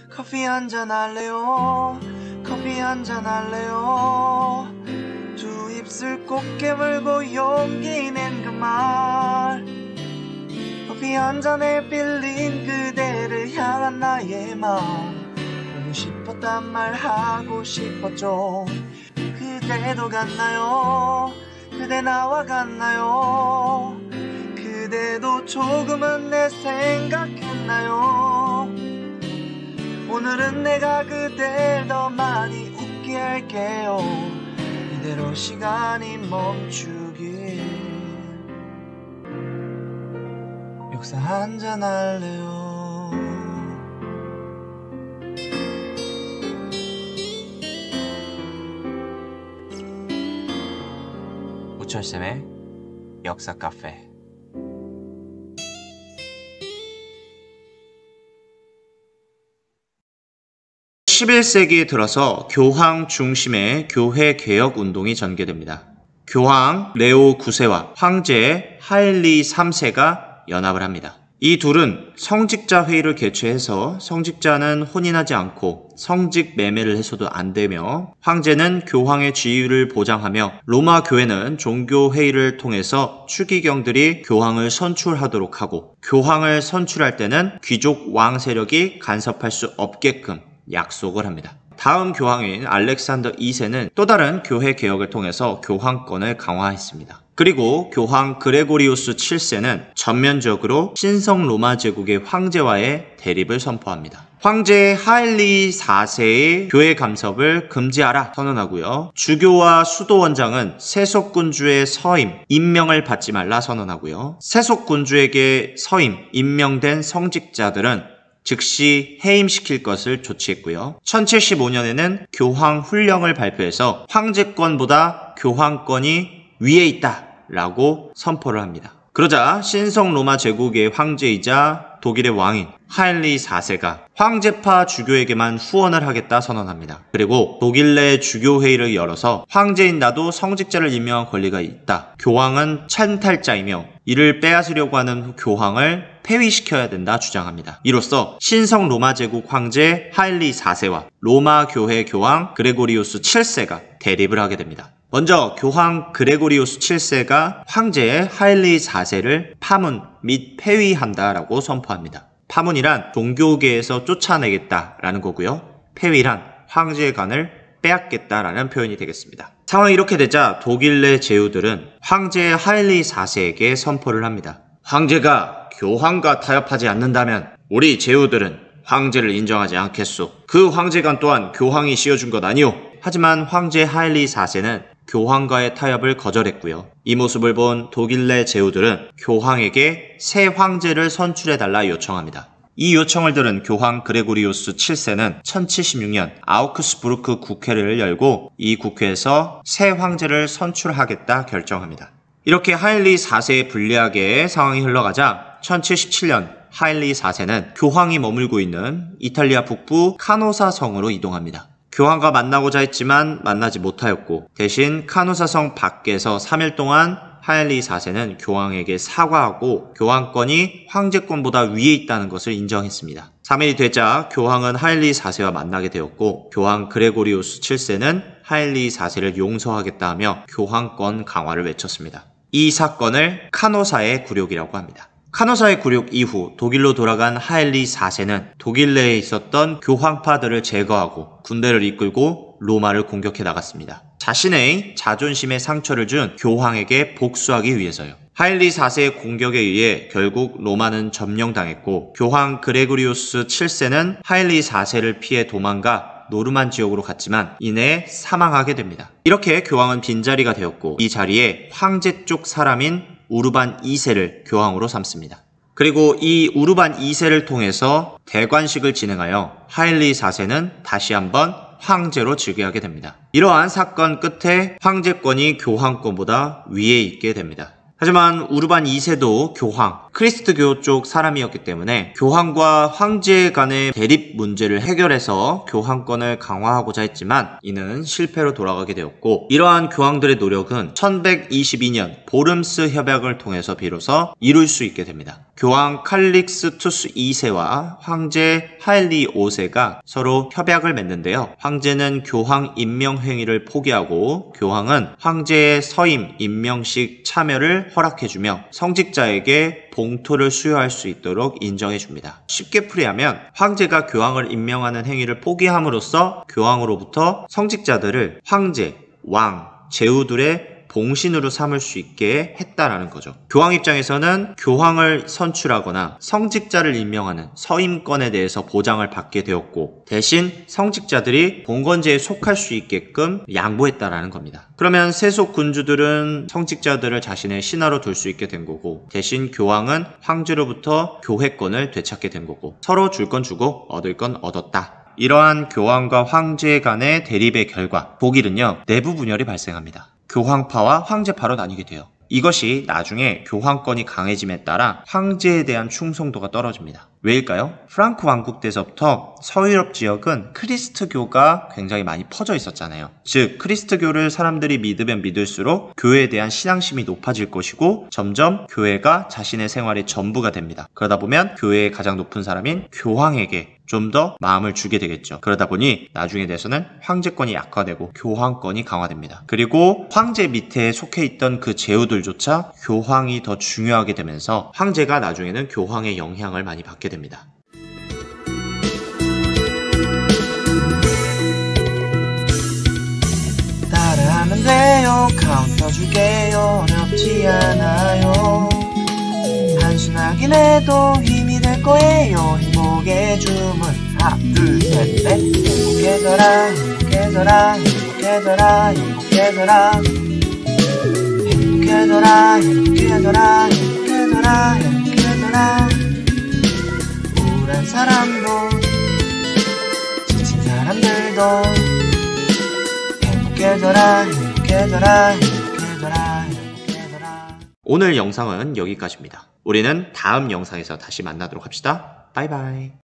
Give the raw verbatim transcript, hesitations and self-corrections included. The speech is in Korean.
커피 한잔 할래요? 커피 한잔 할래요? 두 입술 꼭 깨물고 용기 낸 그 말, 커피 한 잔에 빌린 그대를 향한 나의 마음, 보고 싶었단 말 하고 싶었죠. 그대도 같나요? 그대 나와 같나요? 그대도 조금은 내 생각했나요? 오늘은 내가 그댈 더 많이 웃게 할게요. 이대로 시간이 멈추길. 역사 한잔 할래요? 우철쌤의 역사 카페. 십일 세기에 들어서 교황 중심의 교회 개혁 운동이 전개됩니다. 교황 레오 구 세와 황제 하일리 삼 세가 연합을 합니다. 이 둘은 성직자 회의를 개최해서 성직자는 혼인하지 않고 성직 매매를 해서도 안 되며, 황제는 교황의 지위를 보장하며, 로마 교회는 종교 회의를 통해서 추기경들이 교황을 선출하도록 하고, 교황을 선출할 때는 귀족 왕 세력이 간섭할 수 없게끔 약속을 합니다. 다음 교황인 알렉산더 이 세는 또 다른 교회 개혁을 통해서 교황권을 강화했습니다. 그리고 교황 그레고리우스 칠 세는 전면적으로 신성 로마 제국의 황제와의 대립을 선포합니다. 황제 하일리 사 세의 교회 간섭을 금지하라 선언하고요. 주교와 수도원장은 세속군주의 서임, 임명을 받지 말라 선언하고요. 세속군주에게 서임, 임명된 성직자들은 즉시 해임시킬 것을 조치했고요. 천칠십오 년에는 교황 훈령을 발표해서 황제권보다 교황권이 위에 있다 라고 선포를 합니다. 그러자 신성 로마 제국의 황제이자 독일의 왕인 하일리 사 세가 황제파 주교에게만 후원을 하겠다 선언합니다. 그리고 독일 내 주교회의를 열어서 황제인 나도 성직자를 임명한 권리가 있다, 교황은 찬탈자이며 이를 빼앗으려고 하는 교황을 폐위시켜야 된다 주장합니다. 이로써 신성 로마 제국 황제 하일리 사 세와 로마 교회 교황 그레고리우스 칠 세가 대립을 하게 됩니다. 먼저 교황 그레고리우스 칠 세가 황제 하일리 사 세를 파문 및 폐위한다라고 선포합니다. 파문이란 종교계에서 쫓아내겠다라는 거고요. 폐위란 황제의 관을 빼앗겠다라는 표현이 되겠습니다. 상황이 이렇게 되자 독일 내 제후들은 황제 하일리 사 세에게 선포를 합니다. 황제가 교황과 타협하지 않는다면 우리 제후들은 황제를 인정하지 않겠소. 그 황제관 또한 교황이 씌워준 것 아니오. 하지만 황제 하일리 사 세는 교황과의 타협을 거절했고요. 이 모습을 본 독일 내 제후들은 교황에게 새 황제를 선출해달라 요청합니다. 이 요청을 들은 교황 그레고리우스 칠 세는 천칠십육 년 아우크스부르크 국회를 열고 이 국회에서 새 황제를 선출하겠다 결정합니다. 이렇게 하일리 사 세의 불리하게 상황이 흘러가자 천칠십칠 년 하일리 사 세는 교황이 머물고 있는 이탈리아 북부 카노사 성으로 이동합니다. 교황과 만나고자 했지만 만나지 못하였고, 대신 카노사 성 밖에서 삼 일 동안 하일리 사 세는 교황에게 사과하고 교황권이 황제권보다 위에 있다는 것을 인정했습니다. 삼 일이 되자 교황은 하일리 사 세와 만나게 되었고, 교황 그레고리우스 칠 세는 하일리 사 세를 용서하겠다 하며 교황권 강화를 외쳤습니다. 이 사건을 카노사의 굴욕이라고 합니다. 카노사의 굴욕 이후 독일로 돌아간 하일리 사 세는 독일 내에 있었던 교황파들을 제거하고 군대를 이끌고 로마를 공격해 나갔습니다. 자신의 자존심에 상처를 준 교황에게 복수하기 위해서요. 하일리 사 세의 공격에 의해 결국 로마는 점령당했고, 교황 그레고리우스 칠 세는 하일리 사 세를 피해 도망가 노르만 지역으로 갔지만 이내 사망하게 됩니다. 이렇게 교황은 빈자리가 되었고, 이 자리에 황제 쪽 사람인 우르반 이 세를 교황으로 삼습니다. 그리고 이 우르반 이 세를 통해서 대관식을 진행하여 하일리 사 세는 다시 한번 황제로 즉위하게 됩니다. 이러한 사건 끝에 황제권이 교황권보다 위에 있게 됩니다. 하지만 우르반 이 세도 교황, 크리스트교 쪽 사람이었기 때문에 교황과 황제 간의 대립 문제를 해결해서 교황권을 강화하고자 했지만 이는 실패로 돌아가게 되었고, 이러한 교황들의 노력은 천백이십이 년 보름스 협약을 통해서 비로소 이룰 수 있게 됩니다. 교황 칼릭스투스 이 세와 황제 하일리 오 세가 서로 협약을 맺는데요. 황제는 교황 임명 행위를 포기하고 교황은 황제의 서임 임명식 참여를 허락해주며 성직자에게 봉토를 수여할 수 있도록 인정해줍니다. 쉽게 풀이하면 황제가 교황을 임명하는 행위를 포기함으로써 교황으로부터 성직자들을 황제, 왕, 제후들의 봉신으로 삼을 수 있게 했다라는 거죠. 교황 입장에서는 교황을 선출하거나 성직자를 임명하는 서임권에 대해서 보장을 받게 되었고, 대신 성직자들이 봉건제에 속할 수 있게끔 양보했다라는 겁니다. 그러면 세속 군주들은 성직자들을 자신의 신하로 둘 수 있게 된 거고, 대신 교황은 황제로부터 교회권을 되찾게 된 거고, 서로 줄 건 주고 얻을 건 얻었다. 이러한 교황과 황제 간의 대립의 결과 독일은요, 내부 분열이 발생합니다. 교황파와 황제파로 나뉘게 돼요. 이것이 나중에 교황권이 강해짐에 따라 황제에 대한 충성도가 떨어집니다. 왜일까요? 프랑크 왕국 때서부터 서유럽 지역은 크리스트교가 굉장히 많이 퍼져 있었잖아요. 즉 크리스트교를 사람들이 믿으면 믿을수록 교회에 대한 신앙심이 높아질 것이고, 점점 교회가 자신의 생활의 전부가 됩니다. 그러다 보면 교회의 가장 높은 사람인 교황에게 좀 더 마음을 주게 되겠죠. 그러다 보니 나중에 돼서는 황제권이 약화되고 교황권이 강화됩니다. 그리고 황제 밑에 속해 있던 그 제후들조차 교황이 더 중요하게 되면서 황제가 나중에는 교황의 영향을 많이 받게 됩니다. 따라하면 돼요. 카운터 줄게요. 어렵지 않아요. 단순하긴 해도 힘이 될 거예요. 행복의 주문 하나 둘 셋 넷. 행복해져라 행복해져라 행복해져라 행복해져라 행복해져라 행복해져라 행복해져라 행복해져라. 우울한 사람도 지친 사람들도 행복해져라 행복해져라 행복해져라 행복해져라. 오늘 영상은 여기까지입니다. 우리는 다음 영상에서 다시 만나도록 합시다. 바이바이.